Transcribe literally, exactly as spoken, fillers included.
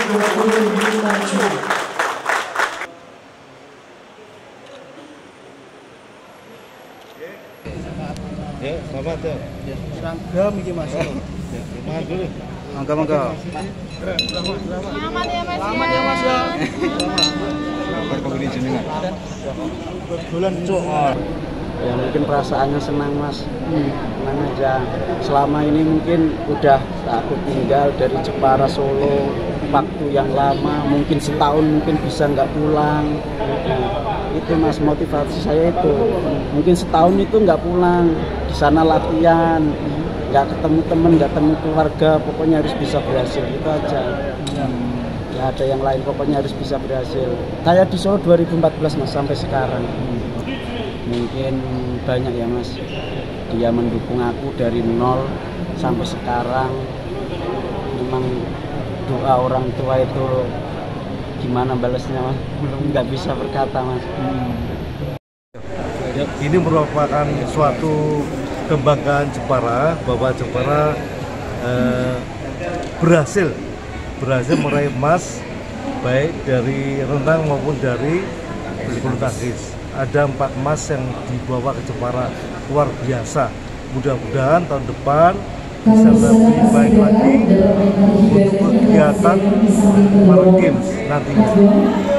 dua puluh lima Juli. Ya, selamat ya. Seragam iki Mas. Selamat dulu. Mangga mangga. Selamat ya Mas. Selamat ya Mas ya. Selamat kembali jenengan. Bulan cuk. Ya mungkin perasaannya senang Mas, senang aja. Selama ini mungkin udah aku tinggal dari Jepara Solo waktu yang lama, mungkin setahun mungkin bisa nggak pulang. Nah, itu Mas motivasi saya itu. Mungkin setahun itu nggak pulang, di sana latihan, nggak ketemu temen, nggak ketemu keluarga, pokoknya harus bisa berhasil itu aja. Ya ada yang lain, pokoknya harus bisa berhasil. Kayak di Solo dua ribu empat belas Mas sampai sekarang. Mungkin banyak ya Mas, dia mendukung aku dari nol sampai sekarang. Memang doa orang tua itu gimana balasnya Mas, belum nggak bisa berkata Mas. Ini merupakan suatu kebanggaan Jepara bahwa Jepara eh, berhasil berhasil meraih emas baik dari renang maupun dari bulu tangkis. Ada empat emas yang dibawa ke Jepara, luar biasa. Mudah-mudahan tahun depan bisa lebih baik lagi untuk kegiatan Para Games nantinya.